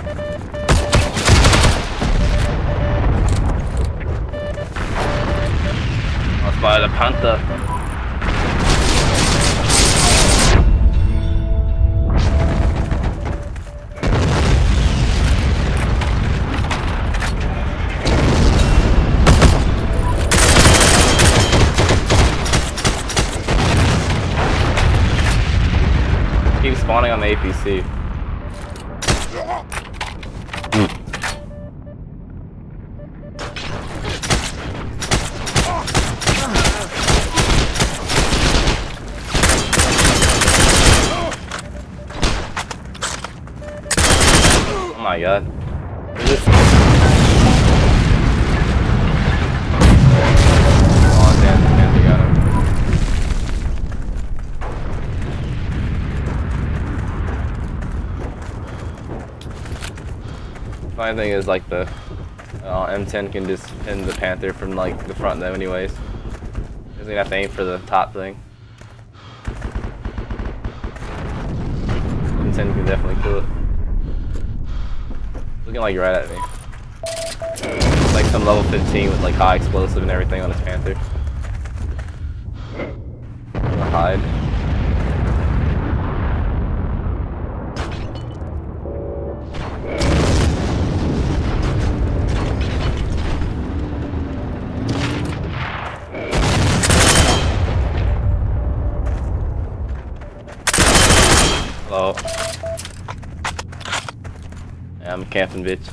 I spotted a panther. Keep spawning on the APC. Oh my god. Is this? Oh damn, we got him. Funny thing is, like, the M10 can just pin the Panther from like the front though anyways. Doesn't even have to aim for the top thing. M10 can definitely kill it. Looking like right at me. It's like some level 15 with like high explosive and everything on his Panther. I'm gonna hide. Hello. Yeah, I'm camping, bitch.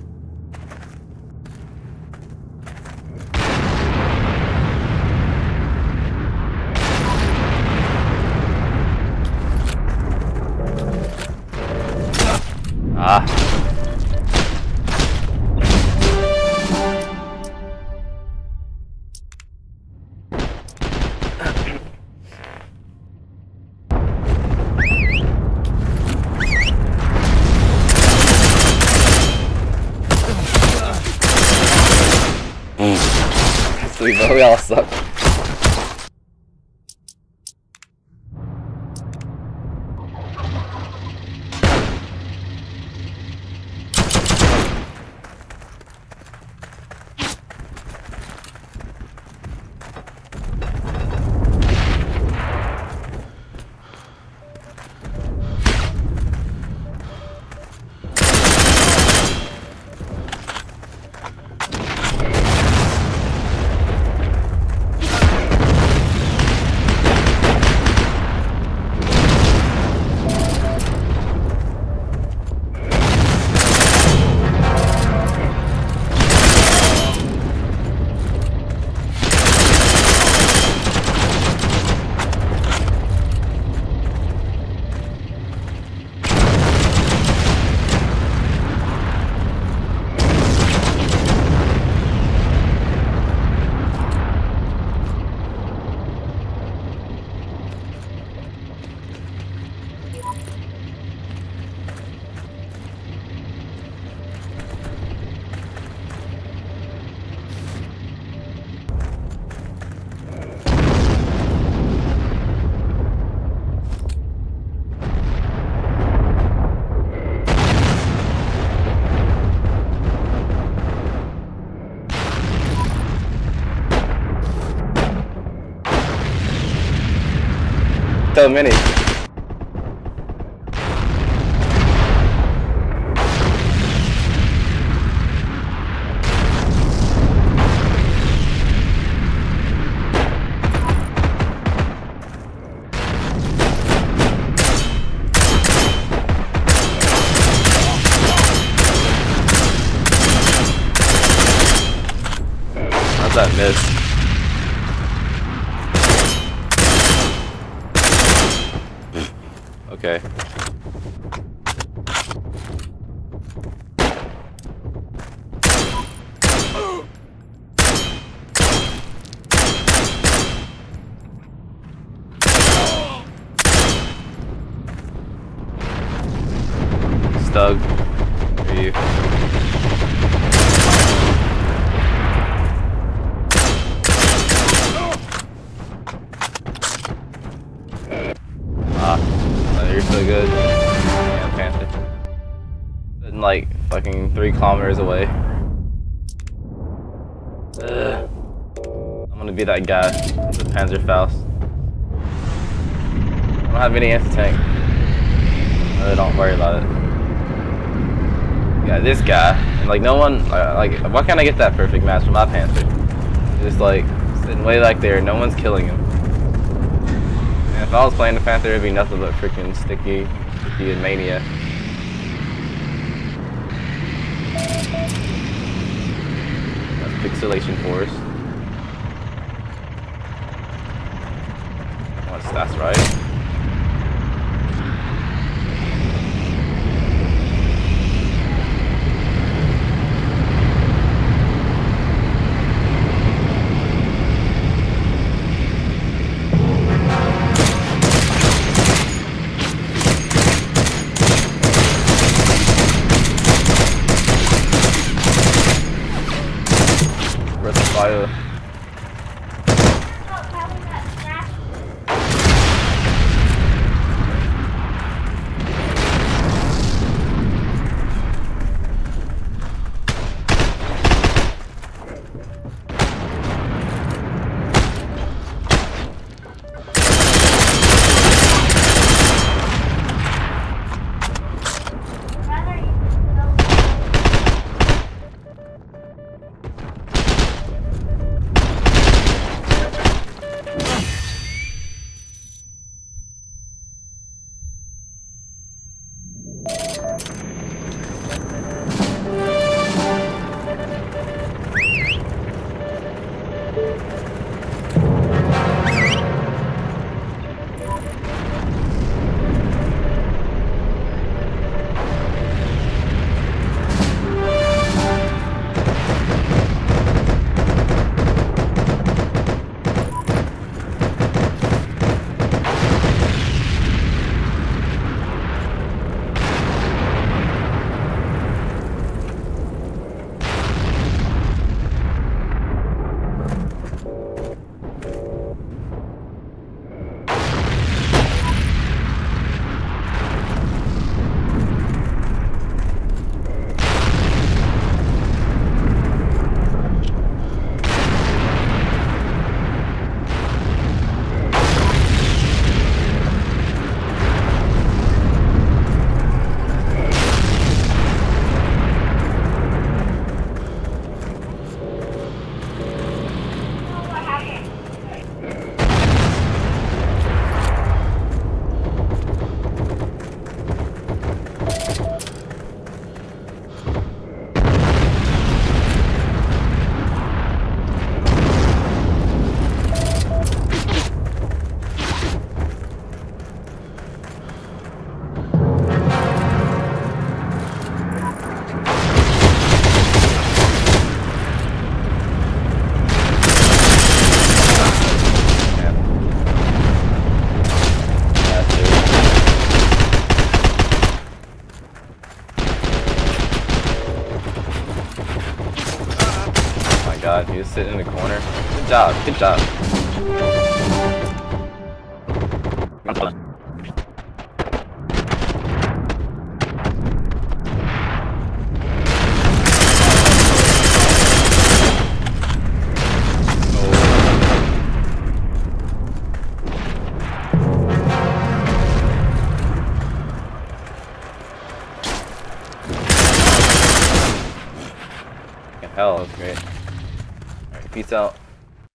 Ah. We all suck. So many. How's that miss? Okay. Stug. Are you? Ah, oh, you're so good. Yeah, Panther. like fucking 3 kilometers away. Ugh. I'm gonna be that guy with the Panzerfaust. I don't have any anti-tank. Really don't worry about it. Yeah, this guy. And like no one, like why can't I get that perfect match with my Panther? Just like sitting way back there, no one's killing him. And if I was playing the Panther, it'd be nothing but freaking sticky and mania. That's pixelation force. That's right. Fire. God, he was sitting in the corner. Good job, good job. Hell, that was great. Alright, peace out.